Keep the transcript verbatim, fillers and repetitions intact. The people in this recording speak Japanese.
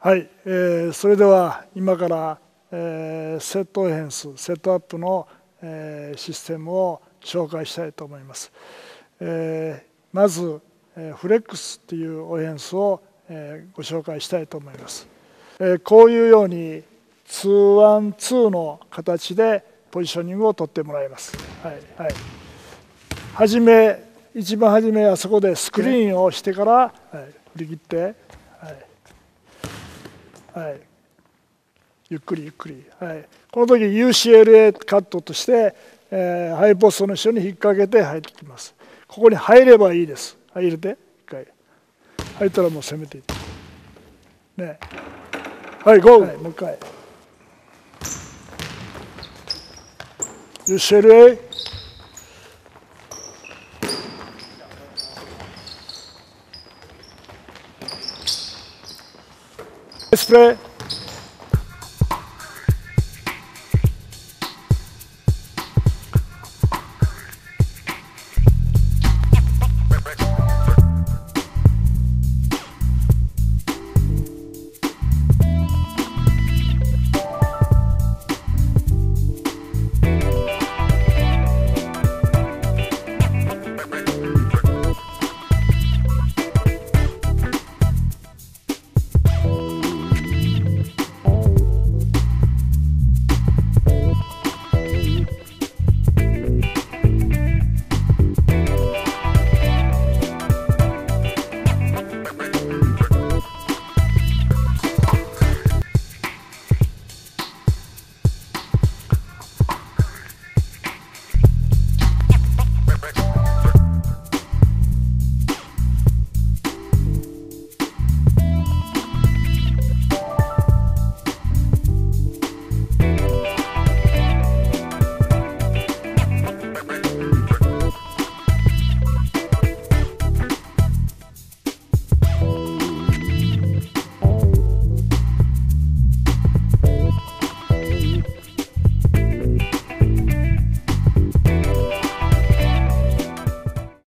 はい、えー、それでは今から、えー、セットオフェンス、セットアップの、えー、システムを紹介したいと思います。えー、まず、えー、フレックスというオフェンスを、えー、ご紹介したいと思います。えー、こういうようにツーワンツーの形でポジショニングを取ってもらいます。はいはい、はじめ一番初めはそこでスクリーンをしてから、はい、振り切って、はいはい、ゆっくりゆっくり、はい、この時 ユーシーエルエー カットとして、えー、ハイポストの下に引っ掛けて入ってきます。ここに入ればいいです。入れて一回入ったらもう攻めていってね。はいゴー、はい、もう一回 ユーシーエルエー スプレー